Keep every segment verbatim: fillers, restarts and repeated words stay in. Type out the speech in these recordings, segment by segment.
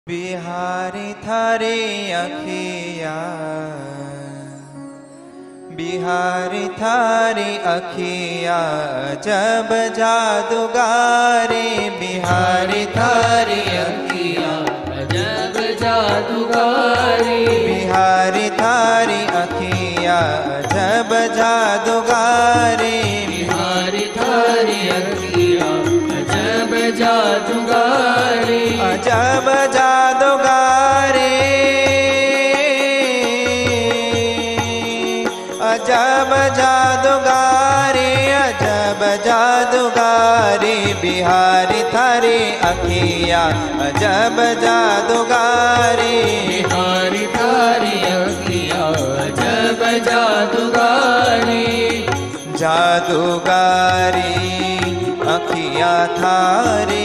बिहारी थारी अखिया बिहारी थारी अखिया जब जादूगारी बिहारी थारी अखिया जब जादूगारी बिहारी थारी अखिया जब जादूगारी बिहारी थारी अखिया जब जादूगारी अजब जादूगारी अजब जादूगारी अजब जादूगारी बिहारी थारी अखिया अजब जादूगारी बिहारी थारी अखिया जब जादूगारी जादूगारी अखिया थारी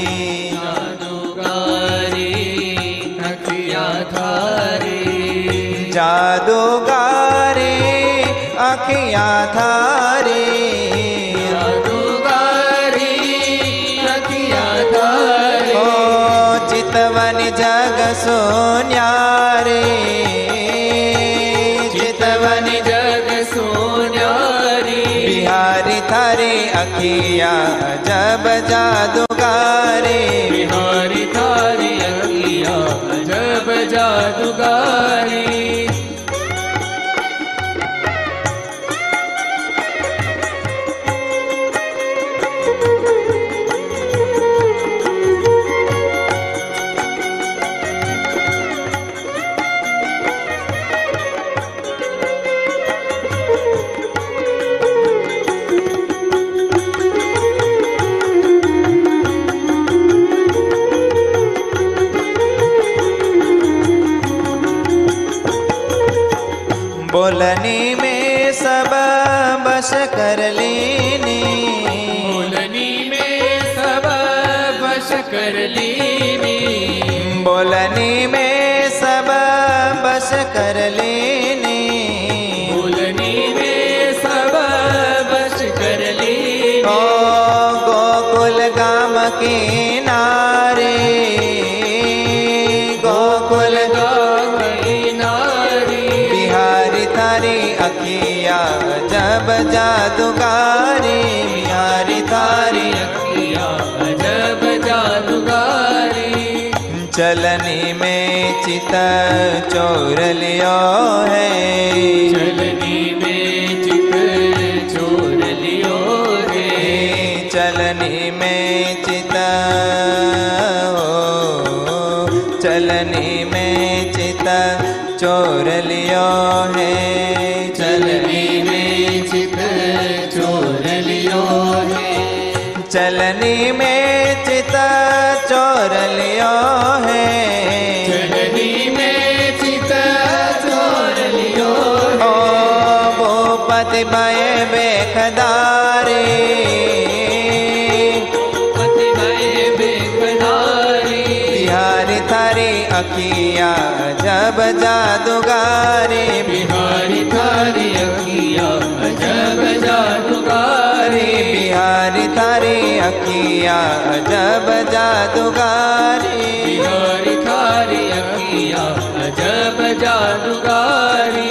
जादूगारी अखिया थारी जादूगारी अखिया थारी जादूगारी अखिया थारी ओ चितवन जग सोन्यारे चितवन जग सोन्यारी बिहारी थारी अखिया जब जादूगारी बिहारी थारी अखिया जब जादूगारी बोलनी में सब बस कर लेनी बोलनी में सब बस कर लेनी बोलनी में सब बस कर लेनी बोलनी में सब बस कर लेनी ओ गोकुल गाम के नारे गोकुल गाम की नारी बिहारी थारी अखिया जब जादूगारी बिहारी थारी अखिया जब जादूगारी चलनी में चित चोर लियो है चलनी में चित चोर लियो रे चलनी में चित हो चलनी में चित चोर लियो है चलनी में चित चोर लियो है चलनी में चित चोर लियो है चलनी में चित चोर लियो ओ भूपति भय बेखदारे पति भय बेकरारी बिहारी थारी अखिया जब जादूगारी बिहारी थारी अखिया जब जादूगारी बिहारी थारी अखिया जब जादूगारी बिहारी थारी अखिया जब जादूगारी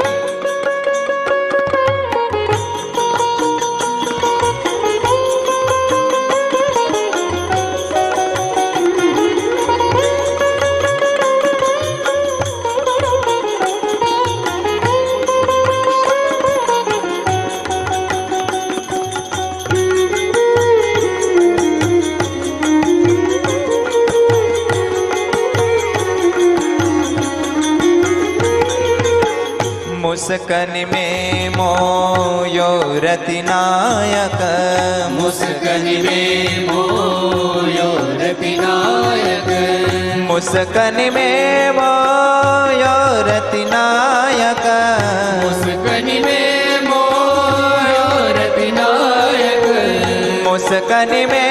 मुस्कन में मोयो रति नायक मुस्कन में मोयो रति नायक मुस्कन में मोयो रति नायक मुस्कन में मोयो रति नायक मुस्कन में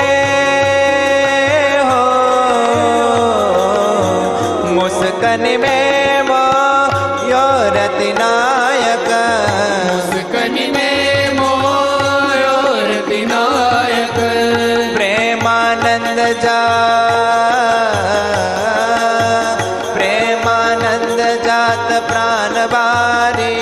हो मुस्कन में मोयो रति नायक मुस्कन में मोयो रति नायक प्रेमानंद जा प्राण वारे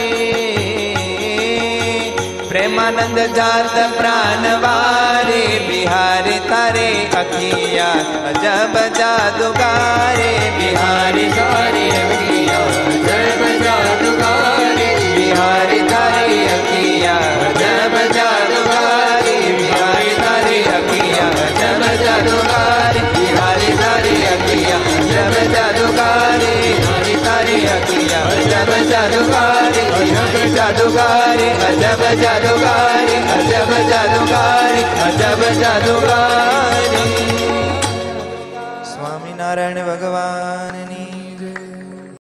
प्रेमानंद जात प्राण वारे बिहारी तारे अखिया अजब जादूगारे बिहारी सारे अखिया जब जादूगारे बिहारी तारे अखिया अजब जादूगारे बिहारी तारे अखिया अजब जादूगारे बिहारी तारे अखिया अजब जादूगारे बिहारी तारे अखिया अजब जादूगारे अजब जादूगारे अजब जादूगारे अजब जादूगारे अजब जादूगारे स्वामी नारायण भगवान ની